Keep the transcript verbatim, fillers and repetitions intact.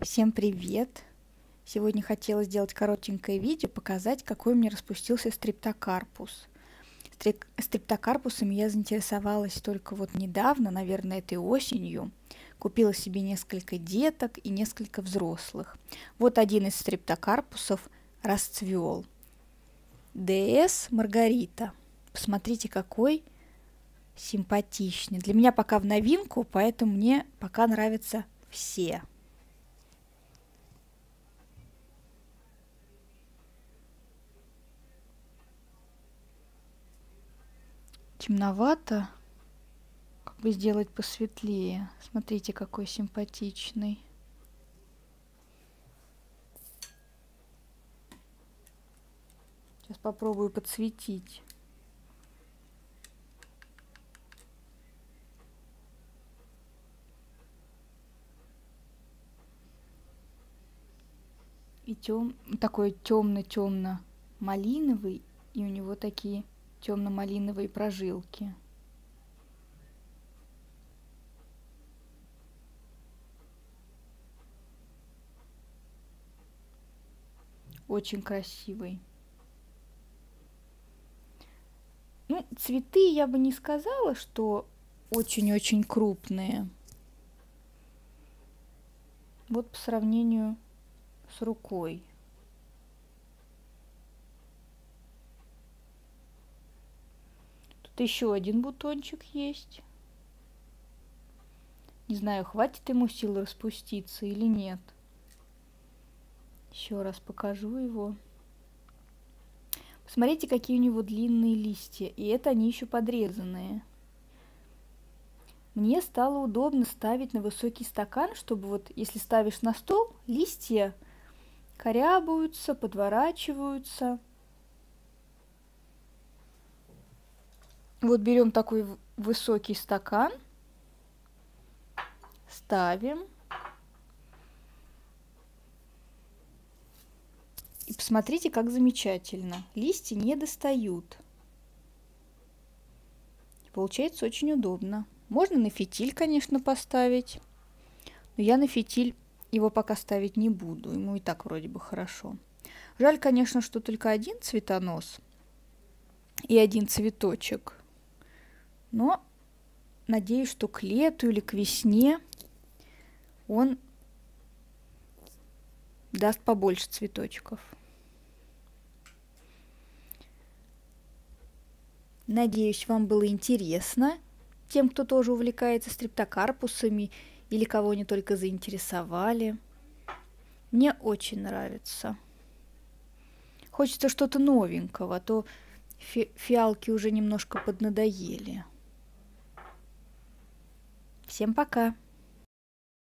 Всем привет! Сегодня хотела сделать коротенькое видео, показать, какой у меня распустился стрептокарпус. Стрип... Стрептокарпусами я заинтересовалась только вот недавно, наверное, этой осенью. Купила себе несколько деток и несколько взрослых. Вот один из стрептокарпусов расцвел. ДС Маргарита. Посмотрите, какой симпатичный. Для меня пока в новинку, поэтому мне пока нравятся все. Темновато. Как бы сделать посветлее. Смотрите, какой симпатичный. Сейчас попробую подсветить. И тем... такой темно-темно-малиновый. И у него такие темно-малиновые прожилки. Очень красивый. Ну, цветы я бы не сказала, что очень-очень крупные. Вот по сравнению с рукой. Тут еще один бутончик есть. Не знаю, хватит ему силы распуститься или нет. Еще раз покажу его. Посмотрите, какие у него длинные листья. И это они еще подрезанные. Мне стало удобно ставить на высокий стакан, чтобы вот, если ставишь на стол, листья корябаются, подворачиваются. Вот берем такой высокий стакан, ставим. И посмотрите, как замечательно. Листья не достают. Получается очень удобно. Можно на фитиль, конечно, поставить. Но я на фитиль его пока ставить не буду. Ему и так вроде бы хорошо. Жаль, конечно, что только один цветонос и один цветочек. Но надеюсь, что к лету или к весне он даст побольше цветочков. Надеюсь, вам было интересно. Тем, кто тоже увлекается стрептокарпусами или кого не только заинтересовали. Мне очень нравится. Хочется что-то новенького, а то фи фиалки уже немножко поднадоели. Всем пока!